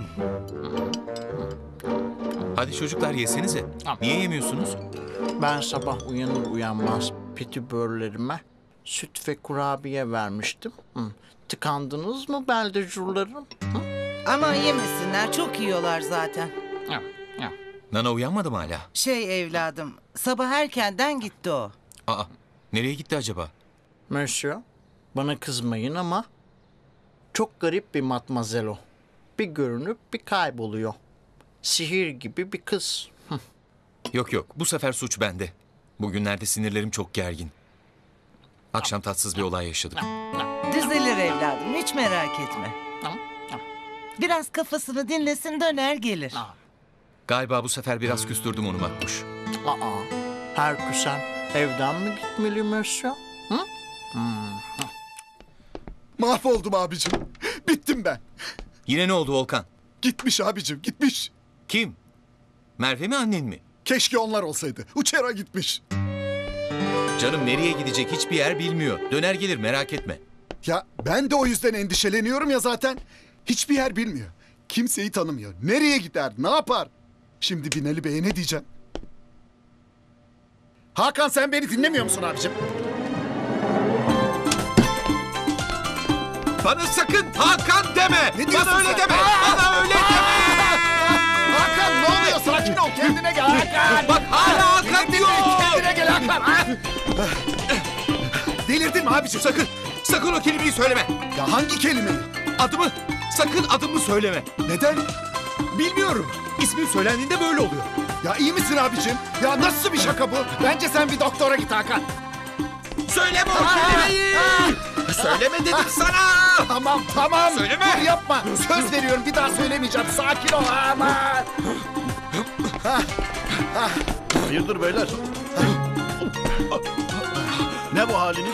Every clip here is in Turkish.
Hadi çocuklar yesenize. Niye yemiyorsunuz? Ben sabah uyanır uyanmaz petibörlerime süt ve kurabiye vermiştim. Tıkandınız mı beldecurlarım? Ama yemesinler, çok yiyorlar zaten. Nana uyanmadı mı hala? Evladım, sabah erkenden gitti o. Aa, nereye gitti acaba? Monsieur, bana kızmayın ama çok garip bir matmazel o. Bir görünüp bir kayboluyor. Sihir gibi bir kız. Yok yok, bu sefer suç bende. Bugünlerde sinirlerim çok gergin. Akşam tatsız bir olay yaşadık. Düzelir evladım, hiç merak etme. Biraz kafasını dinlesin, döner gelir. Galiba bu sefer biraz küstürdüm onu Makbuş. Her küsen evden mi gitmeli Monsieur? Mahvoldum abicim. Bittim ben. Yine ne oldu Volkan? Gitmiş abicim, gitmiş. Kim? Merve mi, annen mi? Keşke onlar olsaydı. Uçera gitmiş. Canım nereye gidecek hiçbir yer bilmiyor. Döner gelir, merak etme. Ya ben de o yüzden endişeleniyorum ya zaten. Hiçbir yer bilmiyor. Kimseyi tanımıyor. Nereye gider, ne yapar? Şimdi Binali Bey'e ne diyeceğim? Hakan, sen beni dinlemiyor musun abicim? Bana sakın Hakan deme! Ne diyorsun Bana öyle sen? deme! Bana öyle deme! Hakan ne oluyor? Sakin ol, kendine gel Hakan. Bak hala Hakan diyor! Kendine gel Hakan. Delirdin mi abicim? Sakın o kelimeyi söyleme! Ya hangi kelimeyi? Sakın adımı söyleme! Neden? Bilmiyorum. İsmin söylendiğinde böyle oluyor. Ya iyi misin abicim? Ya nasıl bir şaka bu? Bence sen bir doktora git Hakan. Söyleme o kelimeyi! Söyleme dedim sana! Tamam. Söyleme. Dur yapma. Söz veriyorum, bir daha söylemeyeceğim. Sakin ol aman. Hayırdır beyler? Ne bu haliniz?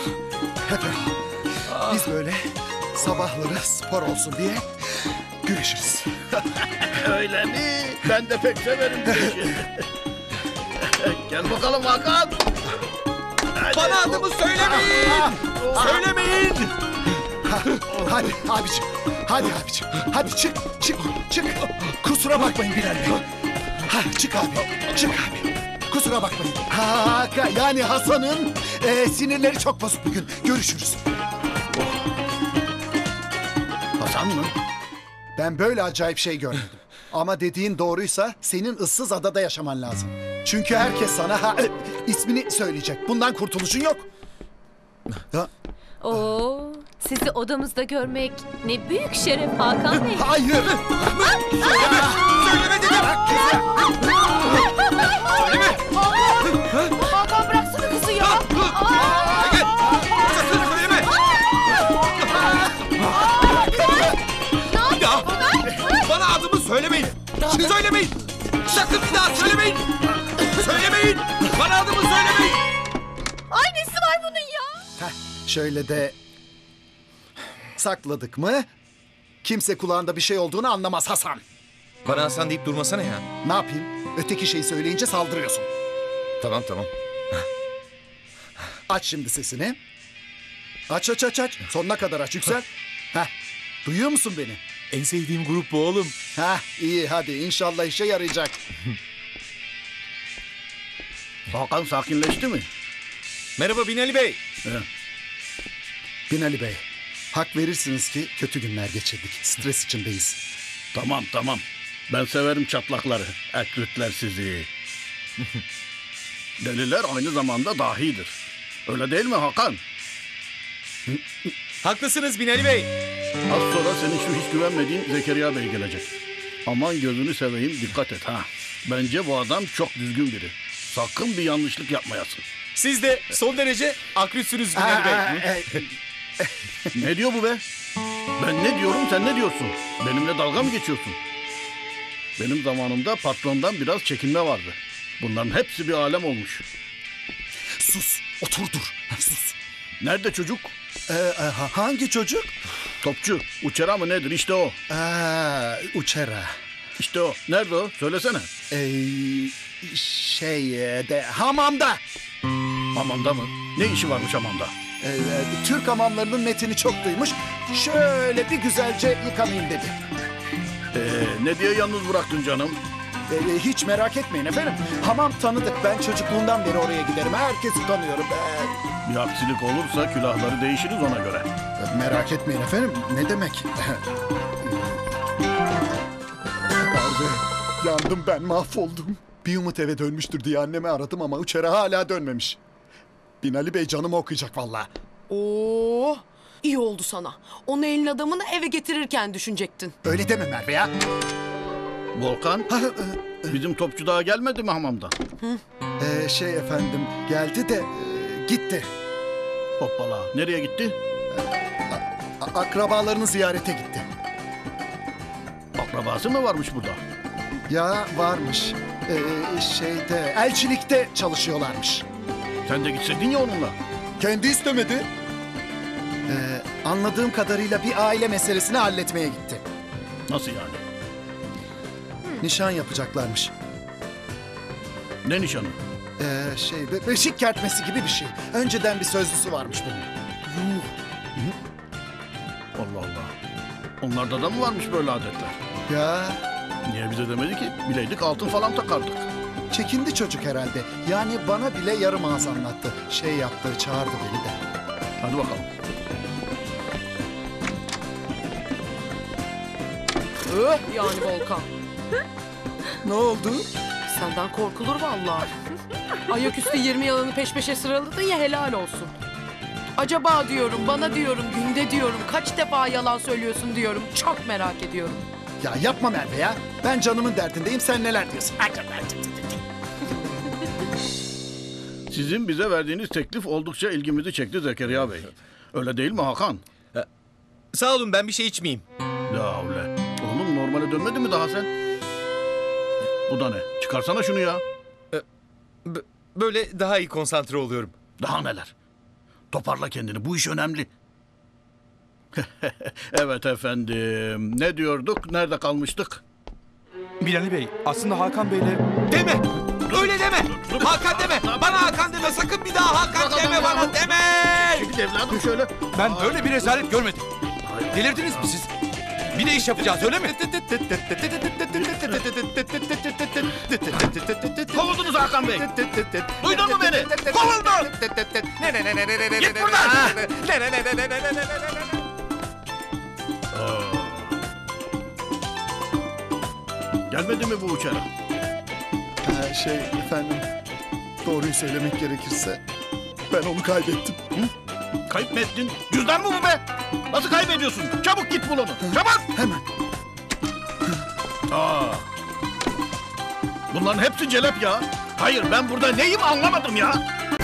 Biz böyle sabahları spor olsun diye güreşiriz. Öyle mi? Ben de pek severim bu işi. Gel bakalım Hakan. Bana adımı söylemeyin! Söylemeyin! Hadi abicim. Hadi çık. Kusura bakmayın Bilal Bey. Çık abi. Kusura bakmayın. Yani Hasan'ın sinirleri çok bozuk bugün. Görüşürüz. Hasan mı? Ben böyle acayip şey görmedim. Ama dediğin doğruysa senin ıssız adada yaşaman lazım. Çünkü herkes sana ismini söyleyecek. Bundan kurtuluşun yok. Oo, sizi odamızda görmek ne büyük şeref Hakan Bey. Hayır. Söyleme dedim! Hakan bıraksana kızı ya. Sakın söyleme! Ya! Bana adımı söylemeyin! Söylemeyin! Sakın bir daha söylemeyin! Söylemeyin! Bana adımı söylemeyin! Ay nesi var bunun ya? Şöyle de sakladık mı kimse kulağında bir şey olduğunu anlamaz Hasan. Bana Hasan deyip durmasana ya. Ne yapayım? Öteki şeyi söyleyince saldırıyorsun. Tamam. Aç şimdi sesini. Aç. Sonuna kadar aç, yüksel. Duyuyor musun beni? En sevdiğim grup bu oğlum. İyi hadi, inşallah işe yarayacak. Hakan sakinleşti mi? Merhaba Binali Bey. Binali Bey, hak verirsiniz ki kötü günler geçirdik. Stres içindeyiz. Tamam. Ben severim çatlakları. Eklütler sizi. Deliler aynı zamanda dahidir. Öyle değil mi Hakan? Haklısınız Binali Bey. Az sonra senin şu hiç güvenmediğin Zekeriya Bey gelecek. Aman gözünü seveyim, dikkat et ha. Bence bu adam çok düzgün biri. Sakın bir yanlışlık yapmayasın. Siz de son derece akrüsünüz Binali Bey. Ne diyor bu be? Ben ne diyorum, sen ne diyorsun? Benimle dalga mı geçiyorsun? Benim zamanımda patrondan biraz çekinme vardı. Bunların hepsi bir alem olmuş. Sus, otur dur. Sus. Nerede çocuk? Hangi çocuk? Topçu, uçera mı nedir? İşte o. Uçera. İşte o. Nerede o? Söylesene. Hamamda. Hamamda mı? Ne işi varmış hamamda? Türk hamamlarının metini çok duymuş. Şöyle bir güzelce yıkanayım dedi. Ne diye yalnız bıraktın canım? Hiç merak etmeyin efendim. Hamam tanıdık. Ben çocukluğumdan beri oraya giderim. Herkesi tanıyorum. Bir aksilik olursa külahları değişiriz ona göre. Merak etmeyin efendim. Ne demek? Abi, yandım ben, mahvoldum. Bir umut eve dönmüştür diye annemi aradım ama uçarı hala dönmemiş. Binali Bey canımı okuyacak vallahi. Oo, iyi oldu sana. Onu elin adamını eve getirirken düşünecektin. Öyle deme Merve ya. Volkan, bizim topçu daha gelmedi mi hamamdan? Şey efendim, geldi de gitti. Hoppala, nereye gitti? Akrabalarını ziyarete gitti. Akrabası mı varmış burada? Ya varmış. Şeyde, elçilikte çalışıyorlarmış. Sen de gitseydin ya onunla. Kendi istemedi. Anladığım kadarıyla bir aile meselesini halletmeye gitti. Nasıl yani? Nişan yapacaklarmış. Ne nişanı? Beşik kertmesi gibi bir şey. Önceden bir sözlüsü varmış bunun. Allah Allah. Onlarda da mı varmış böyle adetler? Ya Niye bize demedi ki? Bileydik altın falan takardık. çekindi çocuk herhalde. Yani bana bile yarım ağız anlattı. Şey yaptı, çağırdı beni de. Hadi bakalım. Yani Volkan. Ne oldu? Senden korkulur vallahi. Ayaküstü 20 yalanı peş peşe sıraladın ya, helal olsun. Acaba diyorum, bana diyorum, günde diyorum, kaç defa yalan söylüyorsun diyorum. Çok merak ediyorum. Ya yapma Merve ya. Ben canımın derdindeyim, sen neler diyorsun? Sizin bize verdiğiniz teklif oldukça ilgimizi çekti Zekeriya Bey. Öyle değil mi Hakan? Sağ olun, ben bir şey içmeyeyim. Ya öyle. Oğlum normale dönmedi mi daha sen? Bu da ne? Çıkarsana şunu ya. Böyle daha iyi konsantre oluyorum. Daha neler? Toparla kendini. Bu iş önemli. Evet efendim. Ne diyorduk? Nerede kalmıştık? Binali Bey, aslında Hakan Bey'le... Deme! Öyle deme! Hakan deme! Bana Hakan deme! Sakın bir daha Hakan deme bana, deme! Çekil evladım şöyle. Ben böyle bir rezalet görmedim. Delirdiniz mi siz? Bir de iş yapacağız öyle mi? Kovuldunuz Hakan Bey. Duydun mu beni? Kovuldun. Git buradan. Gelmedi mi bu uçağa? Efendim, doğruyu söylemek gerekirse ben onu kaybettim. Kayıp mı ettin? Cüzdan mı bu be? Nasıl kaybediyorsun? Çabuk git bul onu. Çabuk. Hemen. Bunların hepsi celep ya. Hayır ben burada neyim anlamadım ya.